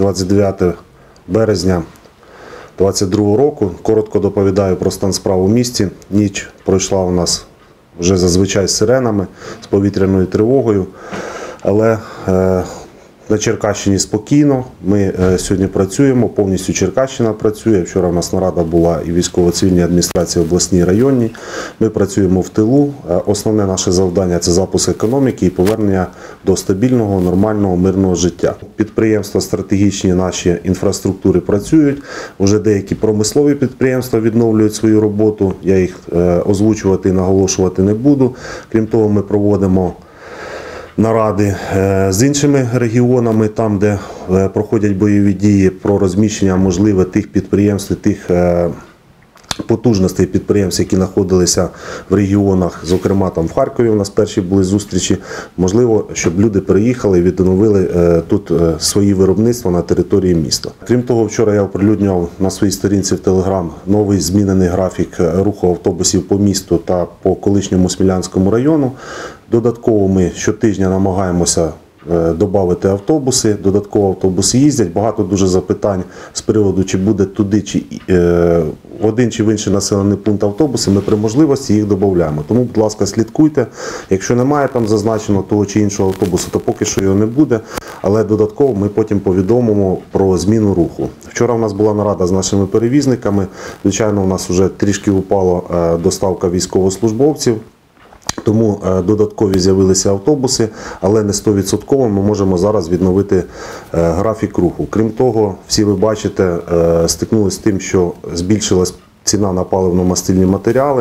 29 березня 2022 року. Коротко доповідаю про стан справ у місті. Ніч пройшла у нас вже зазвичай з сиренами, з повітряною тривогою, але на Черкащині спокійно. Ми сьогодні працюємо, повністю Черкащина працює. Вчора у нас нарада була і військово-цивільній адміністрації обласній, районній. Ми працюємо в тилу. Основне наше завдання – це запуск економіки і повернення до стабільного, нормального, мирного життя. Підприємства стратегічні наші інфраструктури працюють. Вже деякі промислові підприємства відновлюють свою роботу. Я їх озвучувати і наголошувати не буду. Крім того, ми проводимо наради з іншими регіонами, там, де проходять бойові дії, про розміщення можливе тих підприємств, тих потужностей підприємств, які знаходилися в регіонах, зокрема там в Харкові у нас перші були зустрічі. Можливо, щоб люди переїхали і відновили тут свої виробництва на території міста. Крім того, вчора я оприлюднював на своїй сторінці в Телеграм новий змінений графік руху автобусів по місту та по колишньому Смілянському району. Додатково ми щотижня намагаємося додати автобуси, додатково автобуси їздять. Багато дуже запитань з приводу, чи буде туди, чи в один чи в інший населений пункт автобуси. Ми при можливості їх додаємо. Тому, будь ласка, слідкуйте. Якщо немає там зазначено того чи іншого автобусу, то поки що його не буде. Але додатково ми потім повідомимо про зміну руху. Вчора у нас була нарада з нашими перевізниками. Звичайно, у нас вже трішки упала доставка військовослужбовців. Тому додаткові з'явилися автобуси, але не 100% ми можемо зараз відновити графік руху. Крім того, всі ви бачите, стикнулися з тим, що збільшилась ціна на паливно-мастильні матеріали.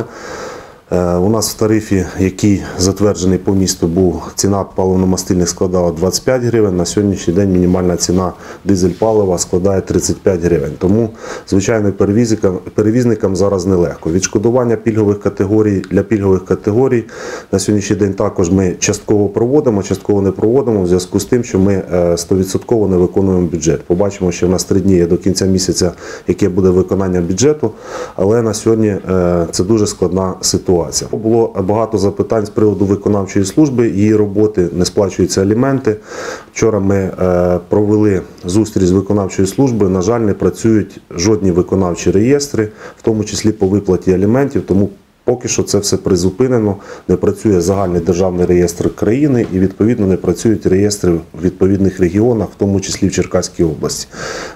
У нас в тарифі, який затверджений по місту був, ціна паливно-мастильних складала 25 гривень, на сьогоднішній день мінімальна ціна дизель-палива складає 35 гривень. Тому, звичайно, перевізникам зараз нелегко. Відшкодування пільгових категорій для пільгових категорій на сьогоднішній день також ми частково проводимо, частково не проводимо в зв'язку з тим, що ми 100% не виконуємо бюджет. Побачимо, що в нас 3 дні є до кінця місяця, яке буде виконання бюджету, але на сьогодні це дуже складна ситуація. Було багато запитань з приводу виконавчої служби, її роботи, не сплачуються аліменти. Вчора ми провели зустріч з виконавчою службою. На жаль, не працюють жодні виконавчі реєстри, в тому числі по виплаті аліментів, тому поки що це все призупинено, не працює загальний державний реєстр країни і, відповідно, не працюють реєстри в відповідних регіонах, в тому числі в Черкаській області.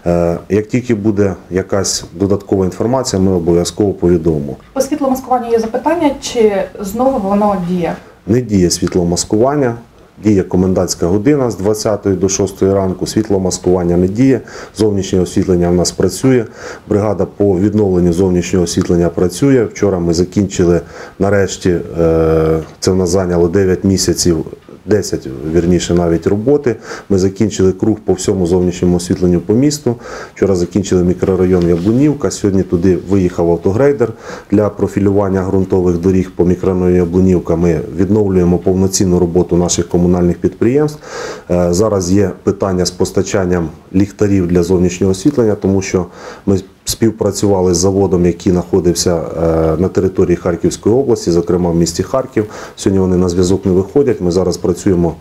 Як тільки буде якась додаткова інформація, ми обов'язково повідомимо. По світломаскуванню є запитання, чи знову воно діє? Не діє світломаскування. Діє комендантська година з 20 до 6 ранку, світломаскування не діє, зовнішнє освітлення в нас працює, бригада по відновленню зовнішнього освітлення працює. Вчора ми закінчили, нарешті, це в нас зайняло 9 місяців, 10, вірніше, навіть роботи. Ми закінчили круг по всьому зовнішньому освітленню по місту. Вчора закінчили мікрорайон Яблунівка. Сьогодні туди виїхав автогрейдер для профілювання ґрунтових доріг по мікрорайону Яблунівка. Ми відновлюємо повноцінну роботу наших комунальних підприємств. Зараз є питання з постачанням ліхтарів для зовнішнього освітлення, тому що ми співпрацювали з заводом, який знаходився на території Харківської області, зокрема в місті Харків. Сьогодні вони на зв'язок не виходять. Ми зараз працюємо,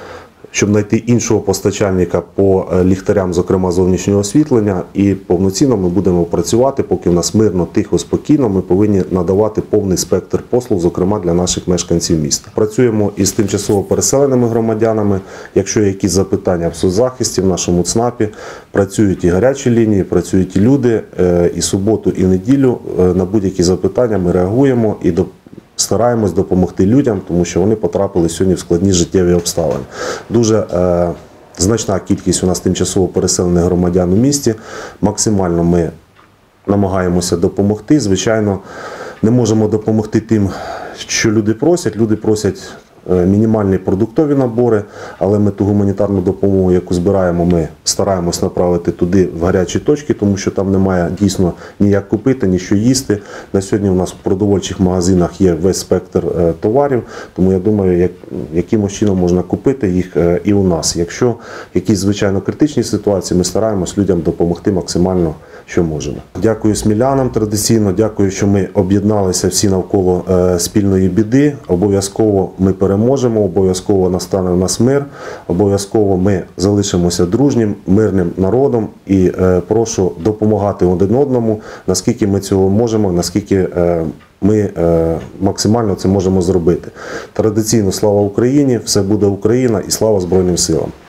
щоб знайти іншого постачальника по ліхтарям, зокрема зовнішнього освітлення. І повноцінно ми будемо працювати, поки в нас мирно, тихо, спокійно. Ми повинні надавати повний спектр послуг, зокрема для наших мешканців міста. Працюємо із тимчасово переселеними громадянами. Якщо є якісь запитання в соцзахисті, в нашому ЦНАПі, працюють і гарячі лінії, працюють і люди. І суботу, і неділю на будь-які запитання ми реагуємо і стараємось допомогти людям, тому що вони потрапили сьогодні в складні життєві обставини. Дуже значна кількість у нас тимчасово переселених громадян у місті. Максимально ми намагаємося допомогти. Звичайно, не можемо допомогти тим, що люди просять. Люди просять мінімальні продуктові набори, але ми ту гуманітарну допомогу, яку збираємо, ми стараємось направити туди, в гарячі точки, тому що там немає дійсно ніяк купити, ні що їсти. На сьогодні у нас в продовольчих магазинах є весь спектр товарів, тому я думаю, якимось чином можна купити їх і у нас. Якщо якісь звичайно критичні ситуації, ми стараємось людям допомогти максимально, що можемо. Дякую смілянам традиційно, дякую, що ми об'єдналися всі навколо спільної біди. Обов'язково ми переможемо. переможемо, обов'язково настане в нас мир, обов'язково ми залишимося дружнім, мирним народом і прошу допомагати один одному, наскільки ми цього можемо, наскільки ми максимально це можемо зробити. Традиційно слава Україні, все буде Україна і слава Збройним силам.